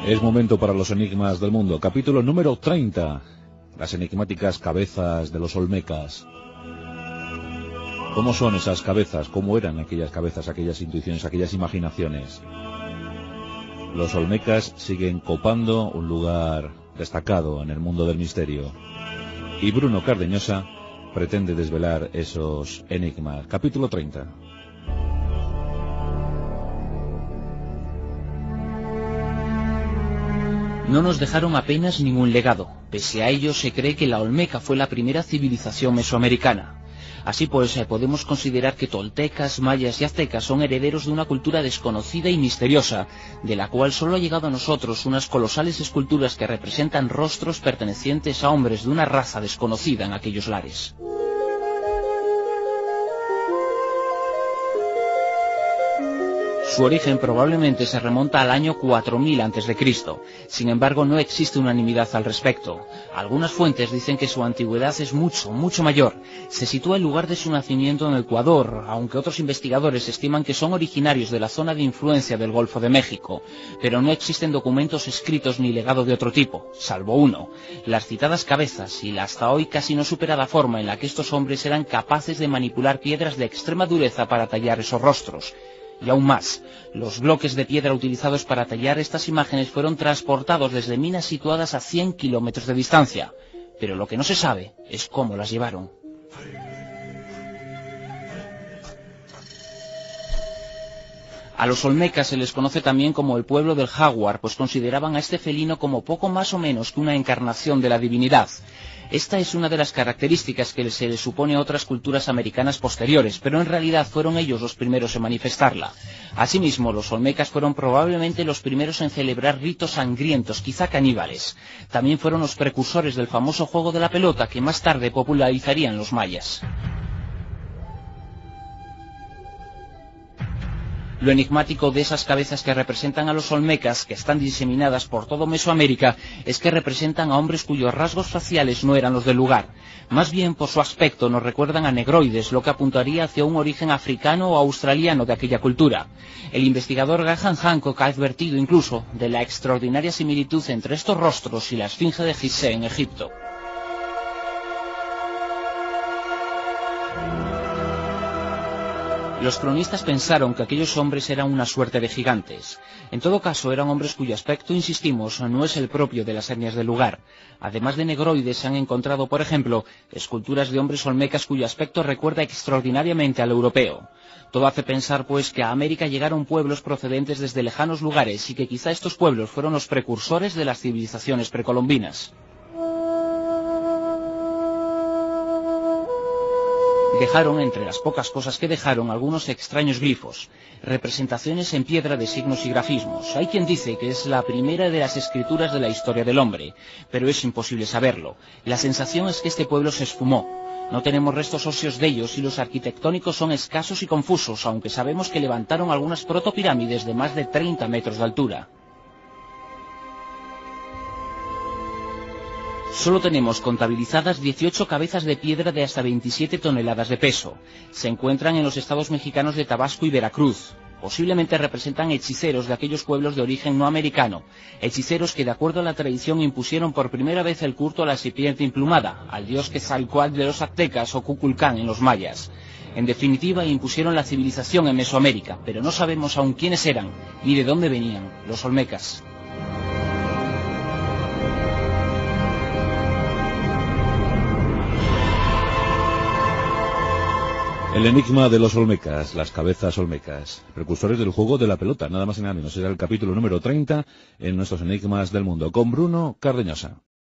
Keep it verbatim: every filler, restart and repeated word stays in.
Es momento para los enigmas del mundo. Capítulo número treinta. Las enigmáticas cabezas de los olmecas. ¿Cómo son esas cabezas? ¿Cómo eran aquellas cabezas, aquellas intuiciones, aquellas imaginaciones? Los olmecas siguen copando un lugar destacado en el mundo del misterio. Y Bruno Cardeñosa pretende desvelar esos enigmas. Capítulo treinta. No nos dejaron apenas ningún legado. Pese a ello, se cree que la Olmeca fue la primera civilización mesoamericana. Así pues, eh, podemos considerar que toltecas, mayas y aztecas son herederos de una cultura desconocida y misteriosa, de la cual solo ha llegado a nosotros unas colosales esculturas que representan rostros pertenecientes a hombres de una raza desconocida en aquellos lares. Su origen probablemente se remonta al año cuatro mil antes de Cristo. Sin embargo, no existe unanimidad al respecto. Algunas fuentes dicen que su antigüedad es mucho, mucho mayor. Se sitúa el lugar de su nacimiento en Ecuador, aunque otros investigadores estiman que son originarios de la zona de influencia del Golfo de México. Pero no existen documentos escritos ni legado de otro tipo, salvo uno: las citadas cabezas y la hasta hoy casi no superada forma en la que estos hombres eran capaces de manipular piedras de extrema dureza para tallar esos rostros. Y aún más, los bloques de piedra utilizados para tallar estas imágenes fueron transportados desde minas situadas a cien kilómetros de distancia, pero lo que no se sabe es cómo las llevaron. A los olmecas se les conoce también como el pueblo del jaguar, pues consideraban a este felino como poco más o menos que una encarnación de la divinidad. Esta es una de las características que se le supone a otras culturas americanas posteriores, pero en realidad fueron ellos los primeros en manifestarla. Asimismo, los olmecas fueron probablemente los primeros en celebrar ritos sangrientos, quizá caníbales. También fueron los precursores del famoso juego de la pelota que más tarde popularizarían los mayas. Lo enigmático de esas cabezas que representan a los olmecas, que están diseminadas por todo Mesoamérica, es que representan a hombres cuyos rasgos faciales no eran los del lugar. Más bien, por su aspecto, nos recuerdan a negroides, lo que apuntaría hacia un origen africano o australiano de aquella cultura. El investigador Graham Hancock ha advertido incluso de la extraordinaria similitud entre estos rostros y la esfinge de Gizeh en Egipto. Los cronistas pensaron que aquellos hombres eran una suerte de gigantes. En todo caso, eran hombres cuyo aspecto, insistimos, no es el propio de las etnias del lugar. Además de negroides, se han encontrado, por ejemplo, esculturas de hombres olmecas cuyo aspecto recuerda extraordinariamente al europeo. Todo hace pensar, pues, que a América llegaron pueblos procedentes desde lejanos lugares y que quizá estos pueblos fueron los precursores de las civilizaciones precolombinas. Dejaron, entre las pocas cosas que dejaron, algunos extraños glifos, representaciones en piedra de signos y grafismos. Hay quien dice que es la primera de las escrituras de la historia del hombre, pero es imposible saberlo. La sensación es que este pueblo se esfumó. No tenemos restos óseos de ellos y los arquitectónicos son escasos y confusos, aunque sabemos que levantaron algunas protopirámides de más de treinta metros de altura. Solo tenemos contabilizadas dieciocho cabezas de piedra de hasta veintisiete toneladas de peso. Se encuentran en los estados mexicanos de Tabasco y Veracruz. Posiblemente representan hechiceros de aquellos pueblos de origen no americano, hechiceros que de acuerdo a la tradición impusieron por primera vez el culto a la serpiente emplumada, al dios Quetzalcóatl de los aztecas o Kukulcán en los mayas. En definitiva, impusieron la civilización en Mesoamérica, pero no sabemos aún quiénes eran ni de dónde venían los olmecas. El enigma de los olmecas, las cabezas olmecas, precursores del juego de la pelota, nada más y nada menos. Será el capítulo número treinta en nuestros enigmas del mundo, con Bruno Cardeñosa.